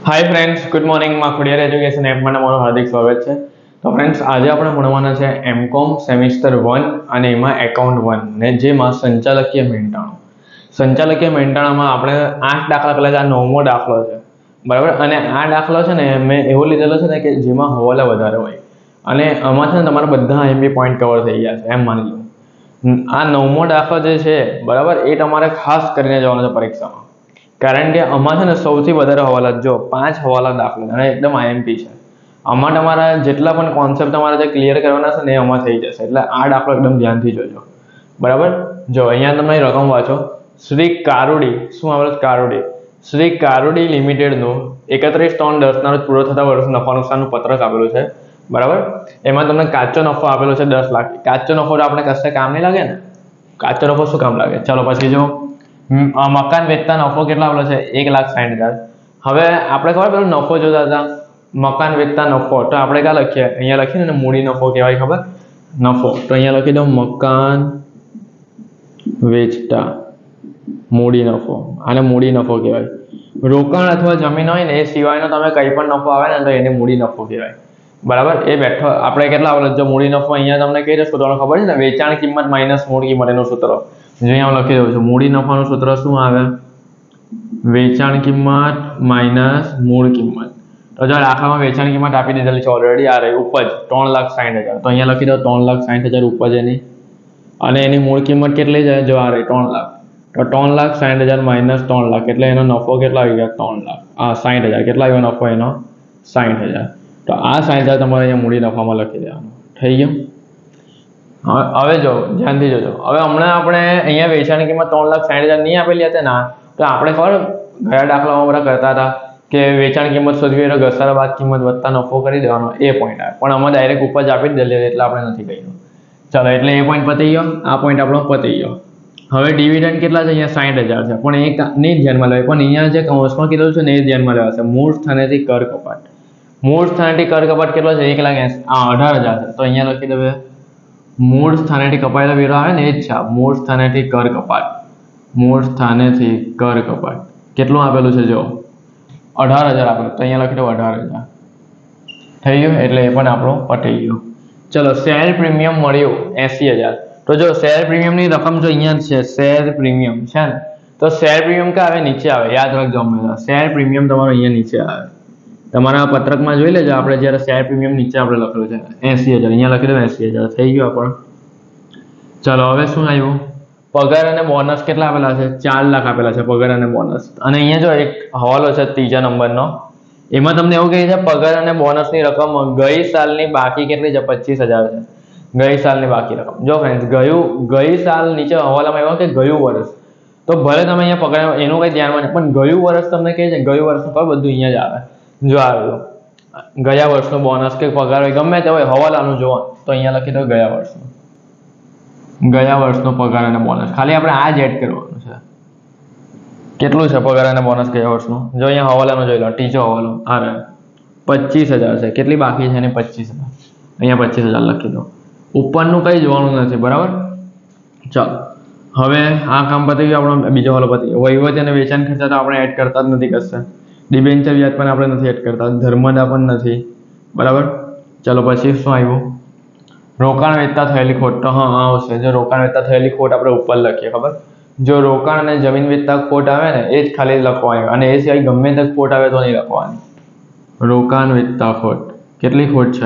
Hi friends, good morning में खुडियर education app में તમારું હાર્દિક સ્વાગત છે। તો ફ્રેન્ડ્સ, આજે આપણે ભણવાના છે એમકોમ સેમિસ્ટર 1 અને એમાં એકાઉન્ટ 1 ને જેમાં સંચાલકીય મહેનતાણામાં આપણે 8 દાખલા પહેલા આ નવમો દાખલો છે, બરાબર। અને આ દાખલો છે ને મેં એવો લીધેલો છે ને કે જેમાં હવાલા વધારે હોય અને આમાં છે ને તમારા બધા આઈએમપી પોઈન્ટ કવર થઈ ગયા છે એમ માની લો। આ નવમો દાખલો જે છે, બરાબર, એ તમારે ખાસ કરીને જવાનો છે પરીક્ષામાં, कारण के आमा है सौथी वधारे हवाला जो 5 हवाला दाखला અને एकदम आईएमपी છે। આમાં તમારા જેટલા પણ કોન્સેપ્ટ તમારે જે ક્લિયર કરવાના છે ને આમાં થઈ જશે, એટલે આ દાખલો એકદમ ધ્યાનથી જોજો, બરાબર। જો અહીંયા તમે રકમ વાંચો, શ્રી કારુડી શું આવે છે? કારુડી શ્રી કારુડી લિમિટેડ નું 31/3/10 ના રોજ પૂરો થતા વર્ષ નફા નુકસાનનું પત્રક આપેલું છે, બરાબર। એમાં તમને કાચો નફો આપેલો છે 10 લાખ। કાચો નફો તો આપણે કશે કામ નહીં લાગે ને, કાચો નફો શું કામ લાગે? ચાલો પછી જો मकान वेचता नफो के 1,60,000। हवे आपणे खबर पेलो नफो जोता था, मकान वेचता नफो, तो आपणे क्या लखीए? अहींया लखीए ने मूडी नफो कहेवाय, खबर? नफो, तो अहींया लखी दो मकान वेचता मूडी नफो, आने मूडी नफो कहेवाय। रोकाण अथवा जमीन होय ने ए सिवायनो तमे कई पण नफो आवे ने तो एने मूडी नफो कहेवाय, बराबर। ए बेठो आपणे केटला आवेलो? जो मूडी नफो अहींया तमने कई रस्तो तो खबर छे ने, वेचाण किंमत माइनस मूड किंमत एनुं सूत्र। जो यहाँ लखी दઉં છું, मूडी नफाનું सूत्र શું આવે? વેચાણ કિંમત માઈનસ મૂળ કિંમત। તો જો દાખલામાં વેચાણ કિંમત આપી દીધેલી છે ઓલરેડી, આ રહી ઉપજ 3,60,000, તો અહીંયા લખી દો 3,60,000 ઉપજ એની, અને એની મૂળ કિંમત કેટલી છે? જો આ રહી 3 લાખ, તો 3,60,000 માઈનસ 3 લાખ એટલે એનો નફો કેટલો આવી ગયો? 3 લાખ। આ 60,000 કેટલા આવ્યો નફો એનો? 60,000। તો આ 60,000 તમારે અહીંયા મૂડી નફામાં લખી દેવાનું, થઈ ગયું। હવે જો ધ્યાનથી જોજો, હવે હમણાં આપણે અહીંયા વેચાણની કિંમત 3,60,000 નહીં આપેલી હતી ને, તો આપણે ખબર ગયા દાખલામાં બધા કરતા હતા કે વેચાણ કિંમત શોધવી એટલે ઘસારા બાદ કિંમત વત્તા નફો કરી દેવાનો, એ પોઈન્ટ આવે, પણ આમાં ડાયરેક્ટ ઉપજ આપી જ દેલી એટલે આપણે નથી કર્યું। ચાલો, એટલે એ પોઈન્ટ પતી ગયો, આ પોઈન્ટ આપણો પતી ગયો। હવે ડિવિડન્ડ કેટલા છે? અહીંયા 60,000 છે, પણ એ નહીં ધ્યાનમાં લેવાય, પણ અહીંયા જે કૌંસમાં કીધું છે ને એ ધ્યાનમાં લેવાશે। મૂળ સ્થાનેથી કર કપાત, મૂળ સ્થાનેથી કર કપાત કેટલો છે? 1,18,000 છે, તો અહીંયા લખી દઈએ मूळ स्थानेथी कपायेलो वेरो आवे ने ए ज छे। मूळ स्थानेथी कर कपात, मूळ स्थानेथी कर कपात केटलुं आपेलुं छे? जो 18,000 आपेलुं, तो अहींया लखी दो 18,000, थई गयुं, एटले ए पण आपणो पती गयो। चलो, शेर प्रीमियम मळ्युं 80,000, तो जो शेर प्रीमियमनी रकम जो अहींया छे, शेर प्रीमियम छे ने, तो शेर प्रीमियम क्या आवे? नीचे आवे, याद राखजो हमेशा शेर प्रीमियम तमारो अहींया नीचे आवे। તમારા પત્રકમાં જોઈ લેજો, આપણે જ્યારે શેર પ્રીમિયમ નીચે આપણે લખેલું છે 80,000, અહીંયા લખી દો 80,000, થઈ ગયું આપણો। ચાલો, હવે શું આવ્યું? પગાર અને બોનસ કેટલા આપેલા છે? 4 લાખ આપેલા છે પગાર અને બોનસ। અને અહીંયા જો એક હવાલો છે ત્રીજા નંબરનો, એમાં તમને એવું કહે છે પગાર અને બોનસની રકમ ગઈ સાલની બાકી કેટલી છે? 25,000 છે, ગઈ સાલની બાકી રકમ। જો ફ્રેન્ડ્સ, ગઈ સાલ નીચે હવાલામાં એવા કે ગયું વર્ષ, તો ભલે તમે અહીંયા પગાર એનું કંઈ ધ્યાનમાં નહીં, પણ ગયું વર્ષ તમને કહે છે, ગયું વર્ષનું ખબર બધું અહીંયા જ આવે। जो આવ્યું ગયા વર્ષનો બોનસ કે પગાર હોય ગમે તે હોય, હવાલાનું જોવો તો અહીંયા લખી દો ગયા વર્ષનો પગાર અને બોનસ। ખાલી આપણે આ જ એડ કરવાનું છે, કેટલું છે પગાર અને બોનસ ગયા વર્ષનું। જો અહીંયા હવાલાનો જોઈ લો, ત્રીજો હવાલો આ રહે 25,000 છે, કેટલી બાકી છે એની? 25,000, અહીંયા 25,000 લખી દો, ઉપરનું કંઈ જોવાનું નથી, બરાબર। ચાલો, હવે આ કામ પતી ગયું, આપણો બીજો હવાલો પતી ગયો। વહીવટ અને વેચાણ ખર્ચા તો આપણે એડ કરતા જ નથી કશે, डिबेन्चर व्याज पण આપણે નથી એડ કરતા, ધર્મદા પણ નથી, બરાબર। ચાલો, પછી શું આવ્યું? રોકાણ વેચતા થયેલી ખોટ, તો હા આવશે। જો રોકાણ વેચતા થયેલી ખોટ આપણે ઉપર લખીએ, ખબર? જો રોકાણ અને જમીન વેચતા ખોટ આવે ને એ જ ખાલી લખવાની, અને એ સિવાય ગમે તે ખોટ આવે તો નહીં લખવાની। રોકાણ વેચતા ખોટ કેટલી ખોટ છે?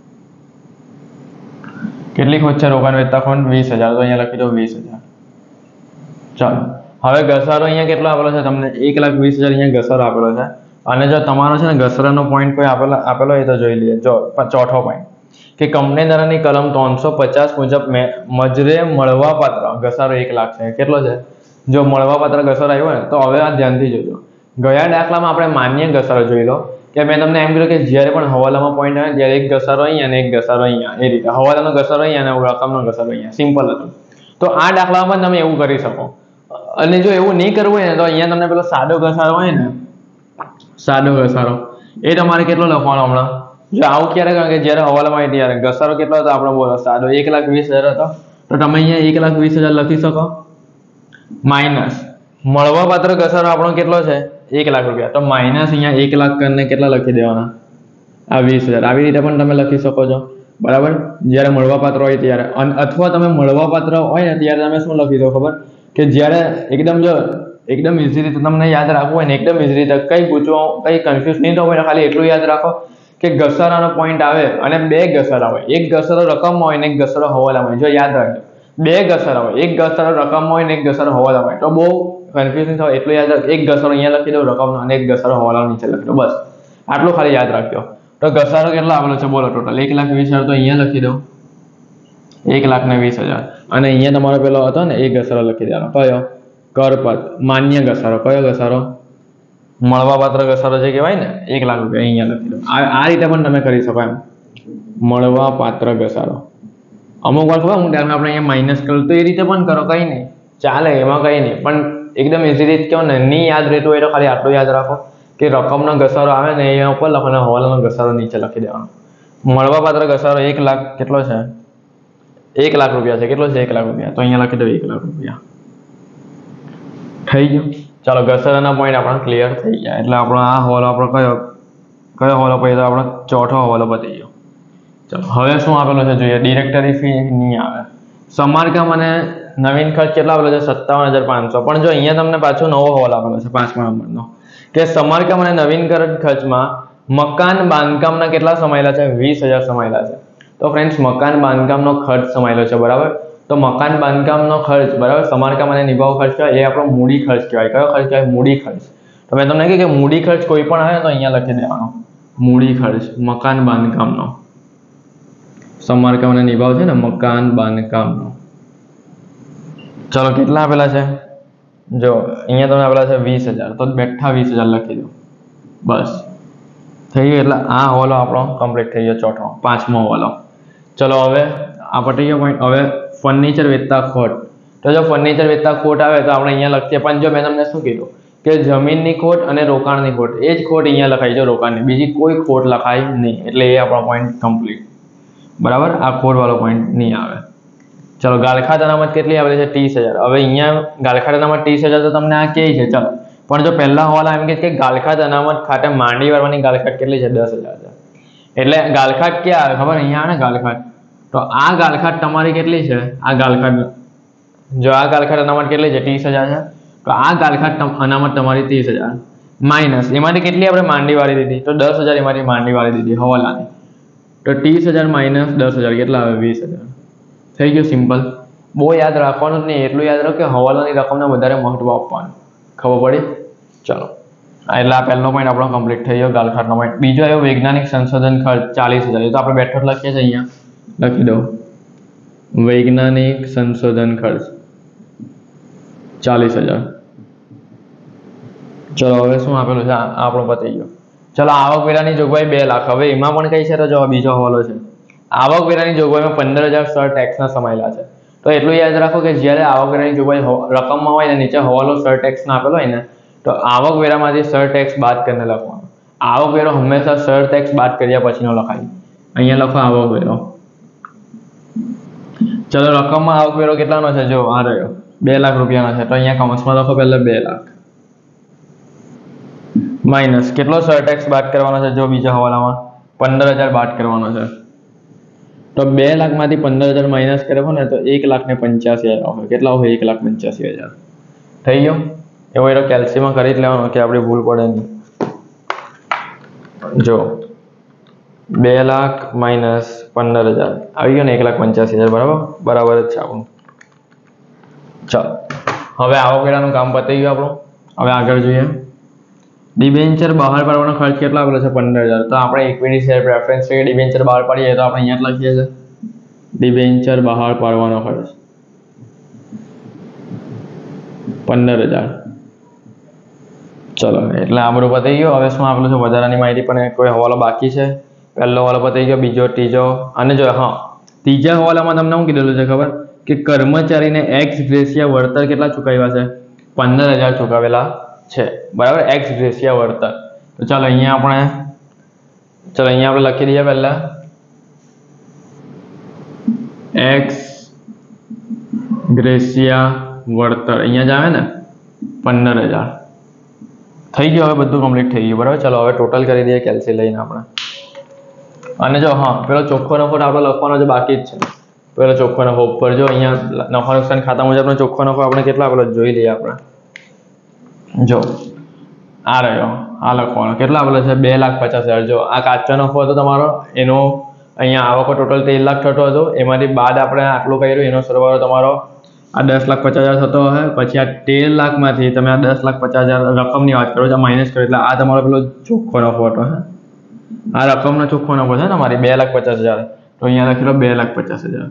કેટલી ખોટ છે રોકાણ વેચતા ખોટ? 20,000, તો અહીંયા લખી દો 20,000। ચાલો, હવે ઘસારો અહીંયા કેટલો આપેલો છે તમને? 1,20,000 અહીંયા ઘસારો આપેલો છે। અને જો તમારો છે ને ઘસારાનો પોઈન્ટ કોઈ આપેલો એ તો જોઈ લઈએ। જો ચોથો પોઈન્ટ કે કંપનીદારની કલમ 350 મુજબ મજરે મળવાપાત્ર ઘસારો 1 લાખ છે, કેટલો છે? જો મળવાપાત્ર ઘસારો આવ્યો ને, તો હવે આ ધ્યાનથી જોજો। ગયા દાખલામાં આપણે માન્ય ઘસારો જોઈ લો કે મેં તમને એમ કીધું કે જ્યારે પણ હવાલામાં પોઈન્ટ આવે ત્યારે એક ઘસારો અહીંયા અને એક ઘસારો અહીંયા, એ રીતે હવાલાનો ઘસારો અહીંયા અને રકમનો ઘસારો અહીંયા, સિમ્પલ હતું। તો આ દાખલામાં તમે એવું કરી શકો। અને જો એવું નહીં કરવું હોય ને, તો અહીંયા તમને પેલો સાદો ઘસારો હોય ને, સાદો ઘસારો એ તમારે કેટલો લખવાનો હમણાં? જો આવું ક્યારે કારણ કે જ્યારે હવાલામાં હોય ત્યારે ઘસારો કેટલો હતો આપણો? બોલો, સાદો 1,20,000 હતો, તો તમે અહીંયા 1,20,000 લખી શકો, માઇનસ મળવાપાત્ર ઘસારો આપણો કેટલો છે? 1 લાખ રૂપિયા, તો માઇનસ અહીંયા 1 લાખ કરીને કેટલા લખી દેવાના? આ 20,000. આવી રીતે પણ તમે લખી શકો છો, બરાબર, જ્યારે મળવાપાત્ર હોય ત્યારે. અથવા તમે મળવાપાત્ર હોય ને ત્યારે તમે શું લખી દો ખબર, કે જ્યારે એકદમ ઇઝી રીતે તમને યાદ રાખવું હોય ને, એકદમ ઇઝી રીતે કંઈ પૂછવો, કંઈ કન્ફ્યુઝ નહીં થવું હોય, ખાલી એટલું યાદ રાખો કે ઘસારાનો પોઈન્ટ આવે અને 2 ઘસારા હોય. એક ઘસારો રકમમાં હોય ને એક ઘસારો હવાલામાં હોય. જો યાદ રાખજો, 2 ઘસારા હોય, એક ઘસારો રકમમાં હોય ને એક ઘસારો હવાલામાં હોય. તો બહુ કન્ફ્યુઝન થાય, એટલું યાદ રાખો. એક ઘસારો અહીંયા લખી દો રકમનો અને એક ઘસારો હવાલાનો નીચે લખી દો, બસ આટલું ખાલી યાદ રાખજો. તો ઘસારો કેટલા આવેલો છે બોલો? ટોટલ 1,20,000. તો અહીંયા લખી દો 1,20,000. અને અહીંયા તમારો પેલો હતો ને એક ઘસારો લખી દેવાનો. કયો? કરપત માન્ય ઘસારો. કયો ઘસારો? મળવાપાત્ર ઘસારો જે કહેવાય ને, 1 લાખ રૂપિયા અહીંયા લખી દો. આ રીતે પણ તમે કરી શકો એમ, મળવાપાત્ર ઘસારો. અમુક વાર ખબર હું ત્યારે આપણે અહીંયા માઇનસ કરું તો એ રીતે પણ કરો, કંઈ નહીં, ચાલે, એમાં કંઈ નહીં. પણ એકદમ ઇઝી રીતે કહો ને, નહીં યાદ રહેતું હોય તો ખાલી આટલું યાદ રાખો કે રકમનો ઘસારો આવે ને એ ઉપર લખો અને હવાલાનો ઘસારો નીચે લખી દેવાનો. મળવાપાત્ર ઘસારો 1 લાખ કેટલો છે? 1 લાખ રૂપિયા છે. કેટલો છે? 1 લાખ રૂપિયા. તો અહીંયા લખી દો 1 લાખ રૂપિયા. થઈ ગયું? ચાલો, ઘસારાના પોઈન્ટ આપણા ક્લિયર થઈ ગયા. એટલે આપણો આ હવાલો આપણો કયો હવાલો પછી? તો આપણો ચોથો હવાલો પતી ગયો. ચાલો, હવે શું આપેલો છે જોઈએ. ડિરેક્ટરી ફી નહીં આવે. સમારકામ અને નવીન ખર્ચ કેટલા આપેલો છે? 57,500. પણ જો અહીંયા તમને પાછો નવો હવાલો આપેલો છે 5મા નંબરનો, કે સમારકામ અને નવીનકરણ ખર્ચમાં મકાન બાંધકામના કેટલા સમાયેલા છે? 20,000 સમાયેલા છે. તો ફ્રેન્ડ્સ, મકાન બાંધકામનો ખર્ચ સમાયેલો છે, બરાબર. તો મકાન બાંધકામનો ખર્ચ, બરાબર, સમારકામ અને નિભાવ ખર્ચ કહેવાય, એ આપણો મૂડી ખર્ચ કહેવાય. કયો ખર્ચ કહેવાય? મૂડી ખર્ચ. તો મેં તમને કહ્યું કે મૂડી ખર્ચ કોઈ પણ આવે તો અહીંયા લખી દેવાનો, મૂડી ખર્ચ મકાન બાંધકામનો. સમારકામ અને નિભાવ છે ને, મકાન બાંધકામનો. ચલો, કેટલા આપેલા છે? જો અહીંયા તમને આપેલા છે 20,000, તો બેઠા 20,000 લખી દો, બસ થઈ ગયું. એટલે આ હવાલો આપણો કમ્પ્લીટ થઈ ગયો, ચોથો 5મો હવાલો. ચલો, હવે આ પટી ગયો પોઈન્ટ. હવે ફર્નિચર વેચતા ખોટ. તો જો ફર્નિચર વેચતા ખોટ આવે તો આપણે અહીંયા લખીએ. પણ જો મેં તમને શું કીધું કે જમીનની ખોટ અને રોકાણની ખોટ, એ જ ખોટ અહીંયા લખાય છે, રોકાણની. બીજી કોઈ ખોટ લખાય નહીં. એટલે એ આપણો પોઈન્ટ કમ્પ્લીટ, બરાબર. આ ખોટ વાળો પોઈન્ટ નહીં આવે. ચલો, ગાળખાત અનામત કેટલી આવેલી છે? 30,000. હવે અહીંયા ગાળખાત અનામત 30,000 તો તમને આ કહે છે, ચાલો. પણ જો પહેલા હવાલા એમ કે ગાળખાત અનામત ખાતે માંડી વાળવાની ગાળખાત કેટલી છે? 10,000 છે. એટલે ગાળખાત ક્યાં આવે ખબર? અહીંયા આવે ને ગાળખાત. તો આ ગાળખાત તમારી કેટલી છે? આ ગાળખાત, જો આ ગાળખાત અનામત કેટલી છે? 30,000 છે. તો આ ગાળખાત અનામત તમારી 30,000 માઇનસ એમાંથી કેટલી આપણે માંડી વાળી દીધી? તો 10,000 એમાંથી માંડી વાળી દીધી હવાલાની. તો 30,000 માઇનસ 10,000 કેટલા આવે? 20,000. થઈ ગયું, સિમ્પલ. બહુ યાદ રાખવાનું જ નહીં, એટલું યાદ રાખો કે હવાલાની રકમને વધારે મહત્વ આપવાનું. ખબર પડી? ચલો, એટલે આ પહેલો પોઈન્ટ આપણો કમ્પ્લીટ થઈ ગયો, ગાળખાતનો પોઈન્ટ. બીજો આવ્યો વૈજ્ઞાનિક સંશોધન ખર્ચ 40,000. એ તો આપણે બેઠો લખીએ છીએ, અહીંયા લખી દો વૈજ્ઞાનિક સંશોધન ખર્ચ 40,000. ચલો, હવે શું આપેલું છે? આપણો પતી ગયો. ચલો, આવકવેરાની જોગવાઈ 2 લાખ. હવે એમાં પણ કઈ છે? તો જો બીજો હવાલો છે. આવકવેરાની જોગવાઈમાં 15,000 સર ટેક્સના સમાયેલા છે. તો એટલું યાદ રાખો કે જ્યારે આવકવેરાની જોગવાઈ રકમમાં હોય ને નીચે હવાલો સર ટેક્સનો આપેલો હોય ને, તો આવકવેરામાંથી સર ટેક્સ બાદ કરીને લખવાનો. આવકવેરો હંમેશા સર ટેક્સ બાદ કર્યા પછીનો લખાય. અહીંયા લખો આવકવેરો. ચલો, રકમમાં આવકવેરો કેટલાનો છે? જો આ રહ્યો 2 લાખ રૂપિયાનો છે. તો અહીંયા કૌંસમાં લખો પહેલા 2 લાખ માઇનસ કેટલો સર ટેક્સ બાદ કરવાનો છે? જો બીજા હવાલામાં 15,000 બાદ કરવાનો છે. તો 2 લાખમાંથી 15,000 માઇનસ કર્યો ને તો 1,85,000 આવે. કેટલા હોય? 1,85,000. થઈ ગયો. એવો એનો કેલ્સીમાં કરી જ લેવાનો કે આપણે ભૂલ પડે નહીં. જો 2 લાખ માઇનસ 15,000 આવી ગયો ને 1,85,000, બરાબર જ છે આપણું. ચાલો, હવે આવકવેરાનું કામ પતી ગયું આપણું. હવે આગળ જોઈએ. ડિબેન્ચર બહાર પાડવાનો ખર્ચ કેટલો આવેલો છે? 15,000. તો આપણે ઇક્વિટી શેર પ્રેફરન્સ કે ડિબેન્ચર બહાર પાડીએ તો આપણે અહીંયા જ લખીએ છીએ ડિબેન્ચર બહાર પાડવાનો ખર્ચ 15,000. ચલો, એટલે આ બધું પતી ગયું. હવે શું આપેલું છે? વધારાની માહિતી. પણ કોઈ હવાલો બાકી છે? પહેલો હવાલો પતી ગયો, બીજો, ત્રીજો અને જો ત્રીજા હવાલામાં તમને શું કીધેલું છે ખબર? કે કર્મચારીને એક્સ ગ્રેસિયા વળતર કેટલા ચૂકવ્યા છે? 15,000 ચૂકવેલા છે, બરાબર. એક્સ ગ્રેસિયા વળતર. તો ચાલો અહીંયા આપણે લખી દઈએ પહેલા એક્સ ગ્રેસિયા વળતર. અહીંયા જ આવે ને 15,000. થઈ ગયું, હવે બધું કમ્પ્લીટ થઈ ગયું બરાબર. ચલો હવે ટોટલ કરી દઈએ કેલ્સી લઈને આપણે. અને જો હા પેલો ચોખ્ખો નફો આપણે લખવાનો જે બાકી જ છે, પેલો ચોખ્ખો નફો ઉપર જો અહીંયા નફા નુકસાન ખાતા મુજબનો ચોખ્ખો નફો આપણે કેટલા આપેલો જોઈ લઈએ આપણે. જો આ રહ્યો, આ લખવાનો કેટલા આપેલો છે 2,50,000. જો આ કાચો નફો હતો તમારો, એનો અહીંયા આવકો ટોટલ 13 લાખ થતો હતો, એમાંથી બાદ આપણે આટલું કર્યું, એનો સરવાળો તમારો આ 10,50,000 થતો હોય. પછી આ 13 લાખમાંથી તમે આ 10,50,000 રકમની વાત કરો છો, માઇનસ કરો એટલે આ તમારો પેલો ચોખ્ખો નફો હતો. આ રકમનો ચોખ્ખો નફો છે ને મારી 2,50,000, તો અહીંયા લખેલો 2,50,000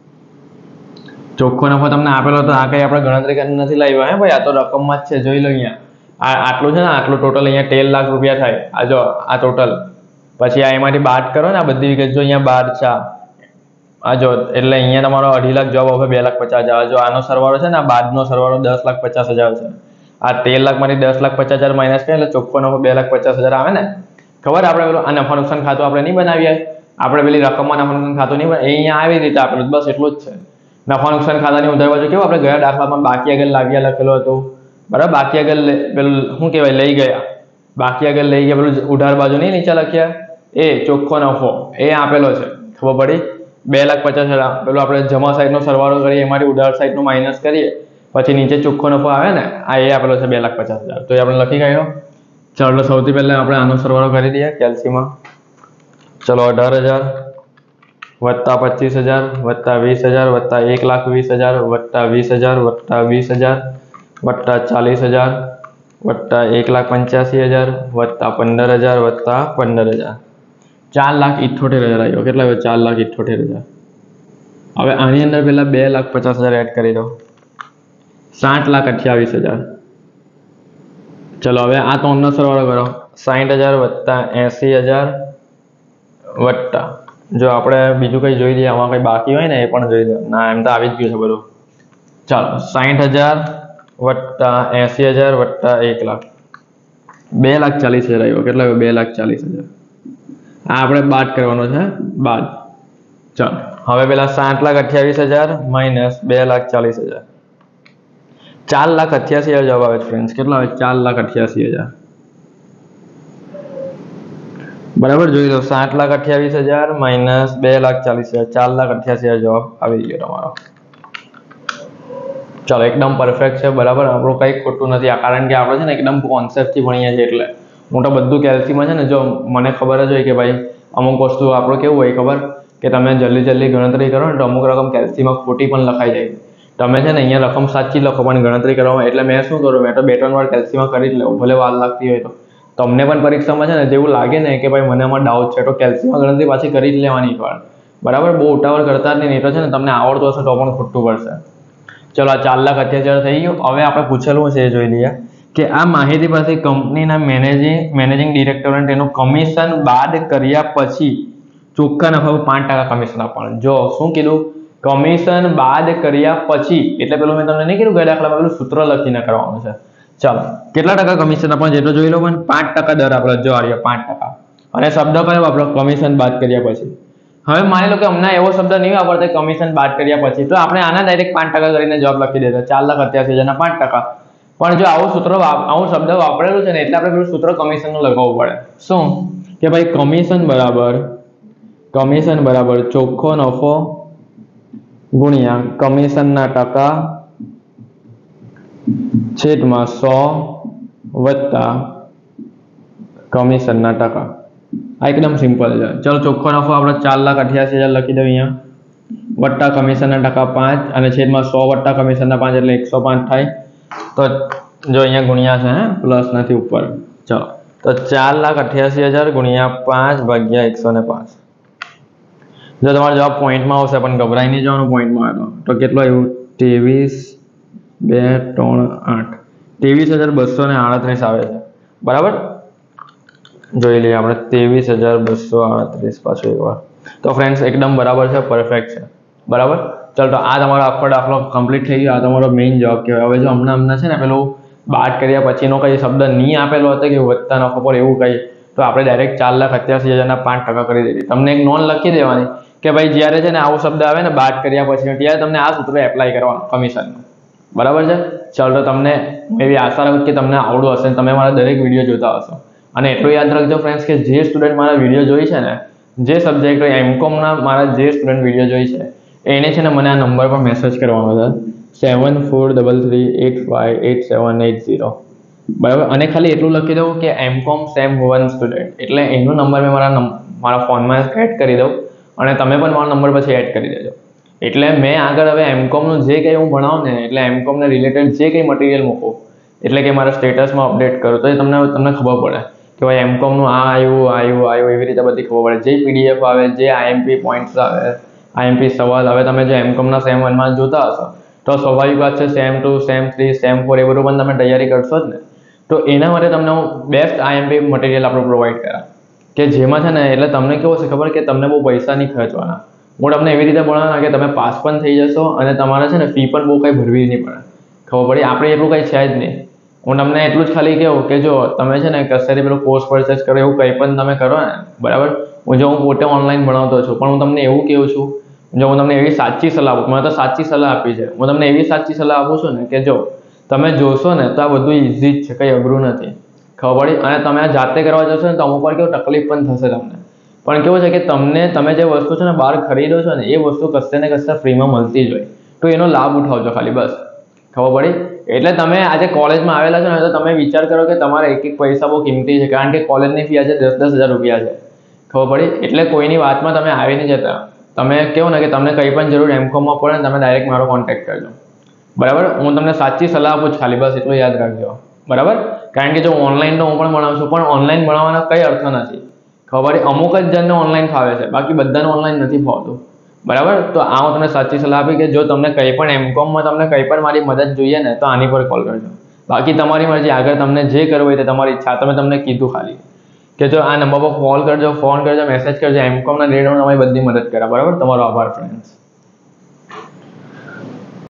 ચોખ્ખો નફો તમને આપેલો હતો. આ કઈ આપણે ગણતરી કરીને નથી લાવ્યા હે ભાઈ, આ તો રકમમાં જ છે. જોઈ લો અહીંયા આ આટલું છે ને, આટલું ટોટલ અહીંયા 13 લાખ રૂપિયા થાય. આ જો આ ટોટલ, પછી આ એમાંથી બાદ કરો ને આ બધી વિગત, જો અહીંયા 12 છે આ જો, એટલે અહીંયા તમારો 2.5 લાખ જવાબ આવે 2,50,000. જો આનો સરવાળો છે ને, આ બાદનો સરવાળો 10,50,000 છે. આ 13 લાખમાંથી 10,50,000 માઇનસ કરે એટલે ચોખ્ખો નફો 2,50,000 આવે ને. ખબર આપણે પેલું આ નફા નુકસાન ખાતું આપણે નહીં બનાવીએ, આપણે પેલી રકમમાં નફા નુકસાન ખાતું નહીં બનાવીએ, અહીંયા આવી રીતે આપેલું, બસ એટલું જ છે. નફા નુકસાન ખાતાની ઉધાર બાજુ કેવું આપણે ગયા દાખલામાં બાકી આગળ લાવ્યા લખેલું હતું બરાબર. બાકી આગળ પેલું શું કહેવાય લઈ ગયા, બાકી આગળ લઈ ગયા, પેલું ઉધાર બાજુ નહીં નીચે લખ્યા, એ ચોખ્ખો નફો એ આપેલો છે. ખબર પડી? 2,50,000 પેલું આપણે જમા સાઈડનો સરવાળો કરીએ, એમાંથી ઉધાર સાઈડનું માઇનસ કરીએ, પછી નીચે ચોખ્ખો નફો આવે ને, આ એ આપેલો છે 2,50,000. તો એ આપણે લખી કાઢ્યો. ચાલો સૌથી પહેલા આપણે આનો સરવાળો કરી દઈએ કેલ્સીમાં. ચલો 18,000 વત્તા 25,000 વત્તા 20,000 વત્તા 1,20,000 વત્તા 20,000 વત્તા 20,000 વત્તા 40,000 વત્તા 1,85,000 વત્તા 15,000 વત્તા 15,000, 4,78,000 આવ્યો. કેટલા આવ્યો? 4,78,000. હવે આની અંદર પહેલા 2,50,000 એડ કરી દો, 60,28,000. ચલો હવે આ ત્રણનો સરવાળો કરો, 60,000 વત્તા 80,000 વત્તા, જો આપણે બીજું કંઈ જોઈ લઈએ, આમાં કંઈ બાકી હોય ને એ પણ જોઈ લો. ના એમ તો આવી જ ગયું છે બધું. ચાલો 60,000 વત્તા 80,000 વત્તા 1 લાખ, 2,40,000 આવ્યો. કેટલા આવ્યો? 2,40,000. આ આપણે બાદ કરવાનો છે, બાદ. ચાલો હવે પેલા 60,28,000 માઇનસ 2,40,000, 4,88,000 જવાબ આવે છે ફ્રેન્ડ્સ. કેટલા આવે? 4,88,000 બરાબર. જોઈ લો 60,28,000 માઇનસ 2,40,000, 4,88,000 જવાબ આવી ગયો તમારો. ચાલો એકદમ પરફેક્ટ છે બરાબર, આપણું કંઈ ખોટું નથી. આ કારણ કે આપણે છે ને એકદમ કોન્સેપ્ટથી ભણીએ છીએ, એટલે હું તો બધું કેલ્સીમાં છે ને, જો મને ખબર જ હોય કે ભાઈ અમુક વસ્તુ આપણું કેવું હોય ખબર, કે તમે જલ્દી ગણતરી કરો ને તો અમુક રકમ કેલ્સીમાં ખોટી પણ લખાઈ જાય. તમે છે ને અહીંયા રકમ સાચી લખો પણ ગણતરી કરવામાં, એટલે મેં શું કરું, મેં તો 2-3 વાર કેલ્સીમાં કરી જ લઉં, ભલે વાર લાગતી હોય તો. તમને પણ પરીક્ષામાં છે ને જેવું લાગે ને કે ભાઈ મને આમાં ડાઉટ છે, તો કેલ્સીમાં ગણતરી પાછી કરી જ લેવાની એકવાર બરાબર. બહુ ઉતાવળ કરતા જ નહીં તો છે ને તમને આવડતું હશે તો પણ ખોટું પડશે. ચલો આ 4,88,000 થઈ ગયું. હવે આપણે પૂછેલું છે એ જોઈ લઈએ કે આ માહિતી પાસે કંપનીના મેનેજિંગ ડિરેક્ટર તેનું કમિશન બાદ કર્યા પછી ચોખ્ખા નફા 5% કમિશન આપવાનું. જો શું કીધું? કમિશન બાદ કર્યા પછી, એટલે પેલું મેં તમને નહીં કીધું ગયા દાખલામાં પેલું સૂત્ર લખીને કરવાનું છે. ચાલો કેટલા ટકા કમિશન આપવાનું જેટલો જોઈ લો, પણ 5% દર આપણે જો આવ્યો 5%. અને શબ્દ કયો આપણો? કમિશન બાદ કર્યા પછી. હવે માની લો કે અમને એવો શબ્દ નહીં વાપરતા કમિશન બાદ કર્યા પછી, તો આપણે આના ડાયરેક્ટ 5% કરીને જવાબ લખી દેતા, 4,88,000 5%. પણ જો આવું શબ્દ વાપરેલું છે ને, એટલે આપણે પેલું સૂત્ર કમિશનનું લગાવવું પડે. શું કે ભાઈ કમિશન બરાબર ચોખ્ખો નફો ગુણ્યા કમિશનના ટકા છેદમાં 100 વત્તા કમિશનના ટકા. આ એકદમ સિમ્પલ છે. ચલો ચોખ્ખો નફો આપણે 4,88,000 લખી દો અહીંયા, વત્તા કમિશનના ટકા 5 અને છેદમાં 100 વત્તા કમિશનના 5 એટલે 105 થાય. તો જો અહીંયા ગુણ્યા છે, પ્લસ નથી ઉપર. ચલો તો 4,88,000 ગુણ્યા 5 ભાગ્યા 105. જો તમારો જવાબ પોઈન્ટમાં આવશે પણ ગભરાઈ નહીં જવાનું, પોઈન્ટમાં આવ્યો તો કેટલો આવ્યું? 23,238 23,238 આવે છે બરાબર. જોઈ લઈએ આપણે 23,238 પાછું એકવાર. તો ફ્રેન્ડ્સ એકદમ બરાબર છે, પરફેક્ટ છે બરાબર. ચાલો તો આ તમારો આખો દાખલો કમ્પ્લીટ થઈ ગયો. આ તમારો મેઇન જવાબ કહેવાય. હવે જો હમણાં છે ને પેલું બાદ કર્યા પછીનો કંઈ શબ્દ નહીં આપેલો હતો કે વધતા નફો પર એવું કંઈ, તો આપણે ડાયરેક્ટ 4,88,000 5% કરી દીધી. તમને એક નોંધ લખી દેવાની કે ભાઈ જ્યારે છે ને આવો શબ્દ આવે ને બાદ કર્યા પછી, ત્યારે તમને આ સૂત્ર એપ્લાય કરવાનું કમિશનનું બરાબર છે. ચાલો તો તમને એવી આશા રાખું કે તમને આવડું હશે, તમે મારા દરેક વિડીયો જોતા હશો. અને એટલું યાદ રાખજો ફ્રેન્ડ્સ કે જે સ્ટુડન્ટ મારા વિડીયો જોઈ છે ને, જે સબ્જેક્ટ એમકોમના મારા જે સ્ટુડન્ટ વિડીયો જોઈ છે એને છે ને મને આ નંબર પર મેસેજ કરવાનો છે 7433858780. બરાબર. અને ખાલી એટલું લખી દઉં કે એમકોમ સેમ 1 સ્ટુડન્ટ, એટલે એનો નંબર મેં મારા ફોનમાં એડ કરી દઉં અને તમે પણ મારો નંબર પછી એડ કરી દેજો. એટલે મેં આગળ હવે એમકોમનું જે કંઈ હું ભણાવું ને, એટલે એમકોમને રિલેટેડ જે કંઈ મટીરિયલ મૂકું, એટલે કે મારા સ્ટેટસમાં અપડેટ કરું, તો એ તમને ખબર પડે કે ભાઈ એમકોમનું આ આવ્યું એવી રીતે બધી ખબર પડે. જે પીડીએફ આવે, જે આઈએમપી પોઈન્ટ્સ આવે, આઈએમપી સવાલ, હવે તમે જે એમકોમના સેમ 1માં જોતા હશો તો સ્વાભાવિક વાત છે સેમ 2, સેમ 3, સેમ 4 એ બધું પણ તમે તૈયારી કરશો જ ને. તો એના માટે તમને હું બેસ્ટ આઈએમપી મટીરિયલ આપણું પ્રોવાઈડ કરા, કે જેમાં છે ને એટલે તમને કેવું છે ખબર, કે તમને બહુ પૈસા નહીં ખર્ચવાના. હું તમને એવી રીતે ભણાવવાના કે તમે પાસ પણ થઈ જશો અને તમારે છે ને ફી પણ બહુ કંઈ ભરવી નહીં પડે. ખબર પડી? આપણે એટલું કંઈ છે જ નહીં. હું તમને એટલું જ ખાલી કહું કે જો તમે છે ને કશેથી પેલો કોર્સ પરચેસ કરો, એવું કંઈ પણ તમે કરો ને, બરાબર, હું પોતે ઓનલાઈન ભણાવતો છું, પણ હું તમને એવું કહું છું, જો હું તમને એવી સાચી સલાહ આપું, મને તો સાચી સલાહ આપી છે, હું તમને એવી સાચી સલાહ આપું છું ને કે જો તમે જોશો ને તો આ બધું ઇઝી જ છે, કંઈ અઘરું નથી. ખબર પડી? અને તમે આ જાતે કરવા જશો ને તો અમુક વાર કેવું તકલીફ પણ થશે તમને. પણ કેવું છે કે તમે જે વસ્તુ છે ને બહાર ખરીદો છો ને, એ વસ્તુ કશે ને કશે ફ્રીમાં મળતી જ હોય, તો એનો લાભ ઉઠાવજો ખાલી, બસ. ખબર પડી? એટલે તમે આજે કોલેજમાં આવેલા છો ને તો તમે વિચાર કરો કે તમારા એક એક પૈસા બહુ કિંમતી છે, કારણ કે કોલેજની ફી આજે 10-10 હજાર રૂપિયા છે. ખબર પડી? એટલે કોઈની વાતમાં તમે આવી નહીં જતા. તમે કહો ને કે તમને કંઈ પણ જરૂર એમકોમમાં પડે ને તમે ડાયરેક્ટ મારો કોન્ટેક્ટ કરજો. બરાબર. હું તમને સાચી સલાહ આપું છું, ખાલી બસ એટલું યાદ રાખજો. બરાબર. કારણ કે જો ઓનલાઈન તો હું પણ ભણાવું છું, પણ ઓનલાઈન ભણાવવાના કંઈ અર્થ નથી. ખબર? અમુક જ જણને ઓનલાઈન ફાવે છે, બાકી બધાને ઓનલાઈન નથી ફાવતું. બરાબર. તો આ હું તમને સાચી સલાહ આપી કે જો તમને કંઈ પણ એમકોમમાં તમને કંઈ પણ મારી મદદ જોઈએ ને તો આની પર કોલ કરજો. બાકી તમારી મરજી, આગળ તમને જે કરવું હોય તે તમારી ઈચ્છા. તમે તમને કીધું ખાલી કે જો આ નંબર પર કોલ કરજો, ફોન કરજો, મેસેજ કરજો, એમકોમના રિલેટેડ તમારી બધી મદદ કરા. બરાબર. તમારો આભાર ફ્રેન્ડ્સ.